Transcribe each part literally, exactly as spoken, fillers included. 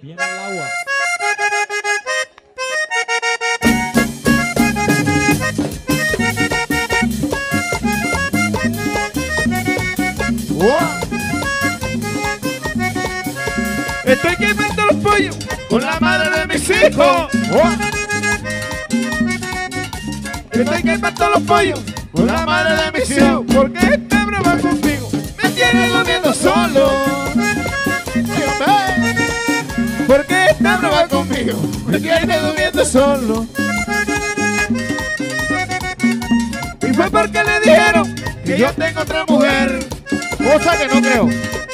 Viene el agua. Estoy quemando los pollos con la madre de mis hijos. Estoy quemando los pollos con la madre de mis hijos. Porque esta broma conmigo me tiene durmiendo solo. Porque esta broma conmigo me tiene durmiendo solo. Y fue porque le dijeron que yo tengo otra mujer, cosa que no creo.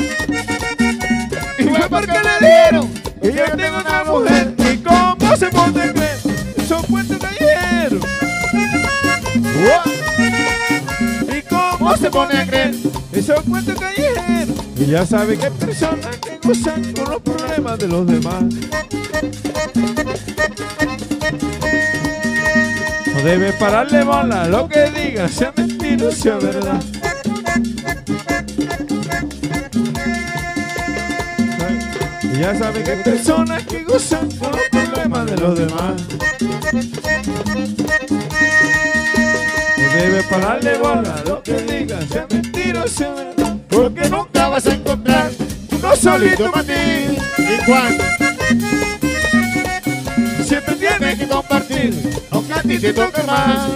Y fue porque le dijeron que yo tengo una mujer. ¿Y cómo se pone a creer? Son cuentos callejeros. ¿Y cómo se pone a creer? Esos cuentos callejeros. Y ya sabe que hay personas que gozan con los problemas de los demás. No debe pararle bola a lo que diga, sea mentira o sea verdad. Y ya sabe que hay personas que gozan con los problemas de los demás. No debe pararle bola a lo que diga, sea mentira o sea verdad. Porque nunca vas a encontrar uno solito para ti. ¿Y cuándo? Siempre tienes que compartir, aunque a ti te toque más.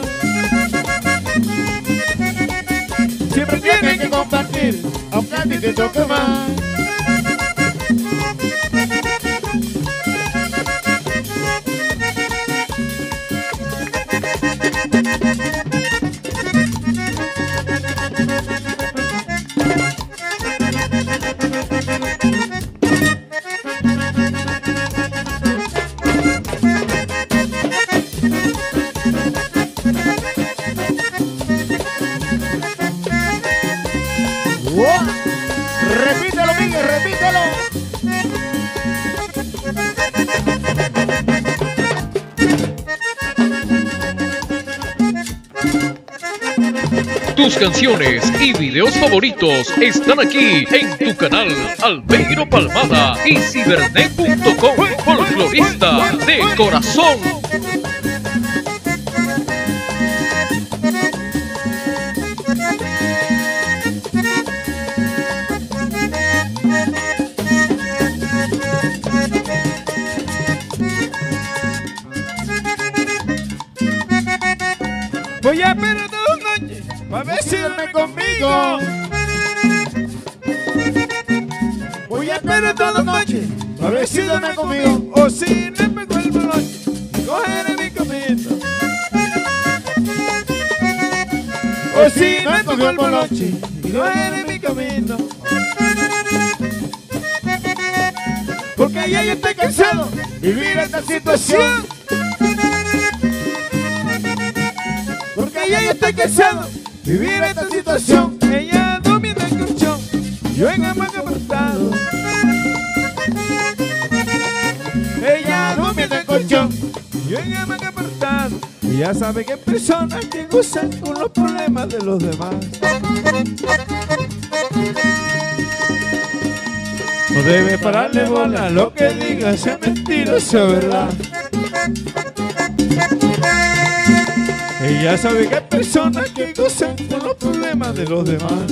Siempre tienes que compartir, aunque a ti te toque más. Repítelo, Miguel, repítelo. Tus canciones y videos favoritos están aquí en tu canal Albeiro Palmada y Cibernet punto com, folclorista de corazón. Voy a esperar todas las noches para ver si duerme conmigo. Voy a esperar todas las noches para ver si duerme conmigo. O si no me cuelgo la noche, cogeré mi camino. O si no me cuelgo la noche, cogeré mi camino. Porque ya yo estoy cansado de vivir esta situación. Porque ya yo estoy cansado de vivir esta situación. Ella durmiendo en el colchón, yo en hamaca apartado. Ella durmiendo en el colchón, yo en hamaca apartado. Y ya sabe que hay personas que gozan con los problemas de los demás. No debe pararle bola a lo que diga, sea mentira o sea verdad. Ella sabe que hay personas que gozan con los problemas de los demás.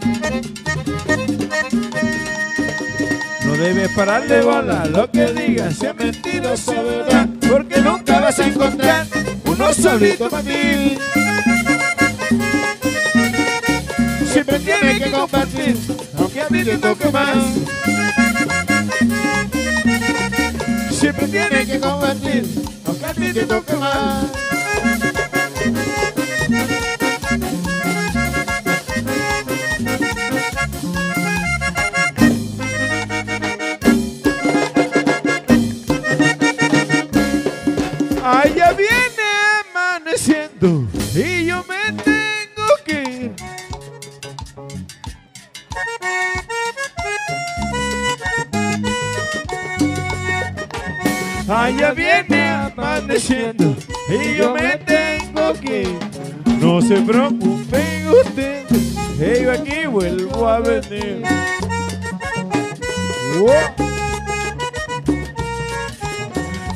No debes pararle bola a lo que diga, sea mentira o sea verdad. Porque nunca vas a encontrar uno solito para ti. Siempre tienes que compartir, aunque a ti te toque más. Siempre tienes que compartir, aunque a ti te toque más. Allá viene amaneciendo y yo me tengo que ir. Allá viene amaneciendo y yo me tengo que ir. No se preocupen ustedes, que yo aquí vuelvo a venir. Wow.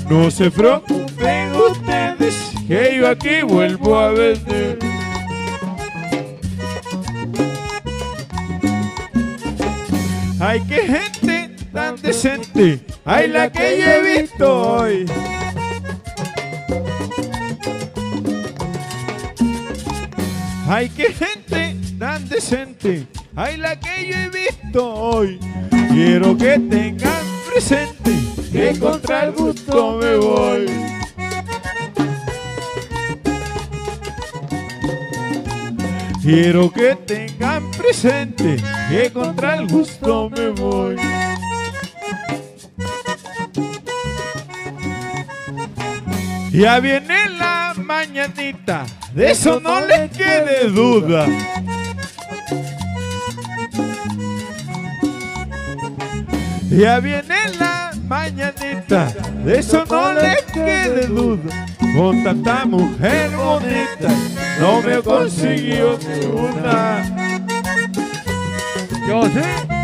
No se preocupen ustedes, que yo aquí vuelvo a vender. Ay, qué gente tan decente, ay, la que yo he visto hoy. Ay, qué gente tan decente, ay, la que yo he visto hoy. Quiero que tengan presente que contra el gusto me voy. Quiero que tengan presente que contra el gusto me voy. Ya viene la mañanita, de eso no les quede duda. Ya viene la mañanita, de eso no les quede duda. Con tanta mujer bonita, no me consiguió ni una. Yo sé.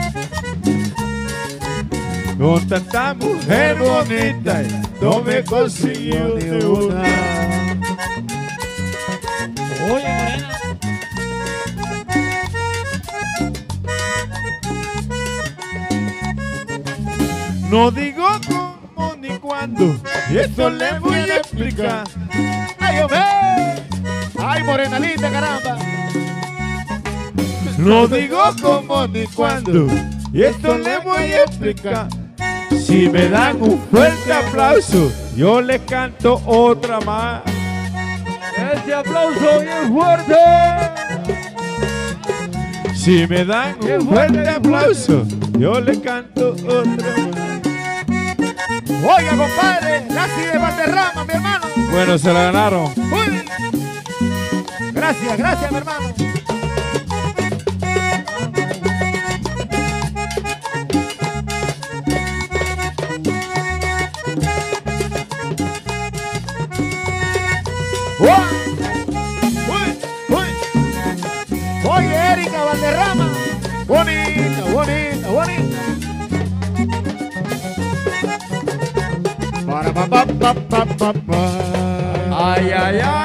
Con tanta mujer bonita, no me consiguió ni una. Oye, Morena. No digo cómo ni cuándo, y esto les voy a explicar. ¡Ay, hombre! ¡Ay, morena linda, caramba! No digo cómo ni cuándo, y esto les voy a explicar. Si me dan un fuerte aplauso, yo les canto otra más. ¡Ese aplauso bien fuerte! Si me dan un fuerte aplauso, yo les canto otra más. Oiga, compadre, gracias de Valderrama, mi hermano. Bueno, se la ganaron. Uy. Gracias, gracias, mi hermano. Uy, uy. Oye, Erika Valderrama. Bonita, bonita, bonita. Para pa pa pa pa pa pa. Ay, ay, ay.